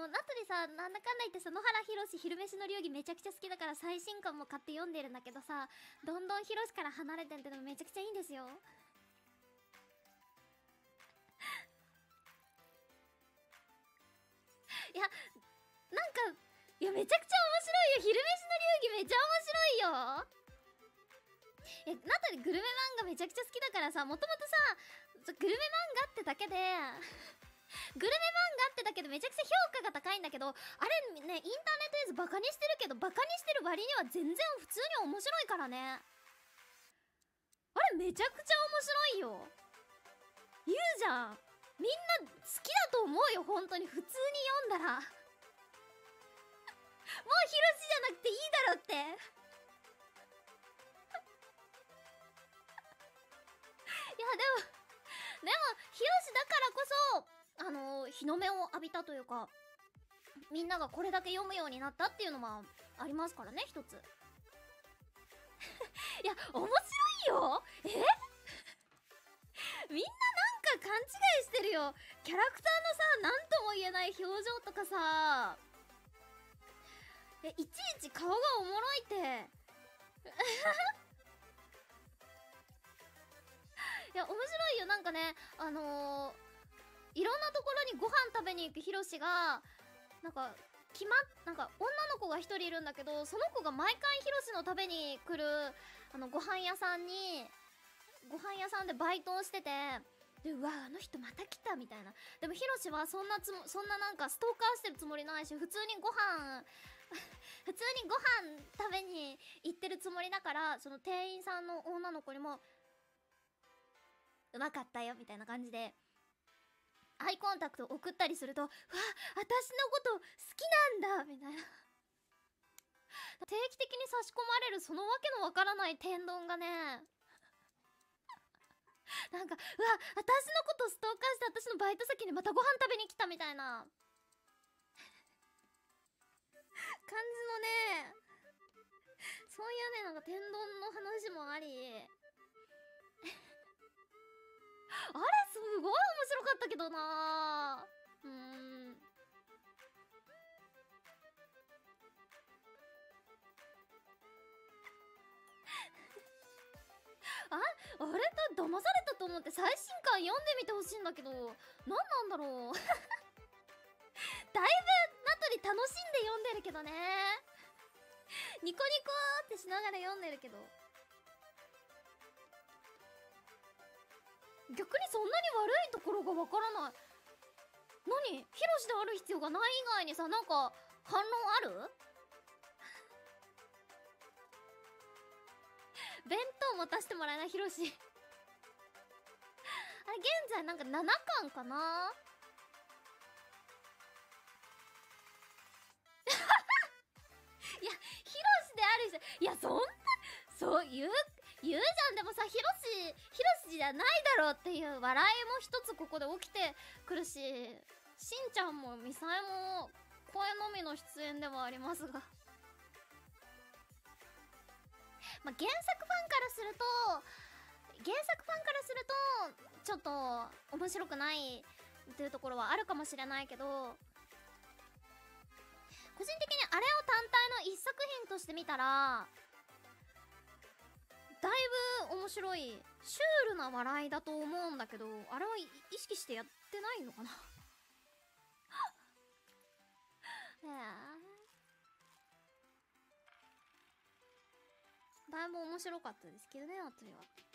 ナトリさ、なんだかんだ言ってさ、野原ひろし昼飯の流儀めちゃくちゃ好きだから最新刊も買って読んでるんだけどさ、どんどんひろしから離れてんってのもめちゃくちゃいいんですよ。いや、なんか、いや、めちゃくちゃ面白いよ。昼飯の流儀めちゃ面白いよ。ナトリグルメ漫画めちゃくちゃ好きだからさ、もともとさ、グルメ漫画ってだけで、グルメ漫画ってだけでめちゃくちゃ評価が高いんだけど、あれね、インターネットユーズバカにしてるけど、バカにしてる割には全然普通に面白いからね。あれめちゃくちゃ面白いよ。言うじゃん。みんな好きだと思うよ、本当に。普通に読んだら。もうヒロシじゃなくていいだろって。いや、でも、ヒロシだからこそ、日の目を浴びたというか、みんながこれだけ読むようになったっていうのもありますからね、一つ。いや、面白いよ。みんななんか勘違いしてるよ。キャラクターのさ、なんとも言えない表情とかさ、いちいち顔がおもろいって。いや、面白いよ。なんかね、いろんなところにご飯食べに行くヒロシが、なんか、なんか女の子が一人いるんだけど、その子が毎回ヒロシの食べに来るご飯屋さんでバイトをしてて、で、うわ、あの人また来たみたいな。でもヒロシはそんななんかストーカーしてるつもりないし、普通にご飯食べに行ってるつもりだから、その店員さんの女の子にもうまかったよみたいな感じでアイコンタクト送ったりすると、うわ、私のこと好きなんだみたいな。定期的に差し込まれるそのわけのわからない天丼がね、なんか、うわ、私のことストーカーして私のバイト先にまたご飯食べに来たみたいな感じのね、そういうね、なんか天丼の話もありあれすごい面白かったけどな。あれと騙されたと思って最新刊読んでみてほしいんだけど、何なんだろう。だいぶナトリ楽しんで読んでるけどね。ニコニコってしながら読んでるけど、逆にそんなに悪いところがわからない。何？ヒロシである必要がない以外にさ、なんか反論ある？弁当持たせてもらえない？ヒロシあれ現在なんか7巻かな。いや、ヒロシである人、いや、そんな、そう言うじゃん。でもさ、ヒロシじゃないだろうっていう笑いも一つここで起きてくるし、しんちゃんもミサエも声のみの出演ではありますが、まあ、原作ファンからするとちょっと面白くないっていうところはあるかもしれないけど、個人的にあれを単体の一作品として見たらだいぶ面白いシュールな笑いだと思うんだけど、あれは意識してやってないのかな。だいぶ面白かったですけどね、あとは。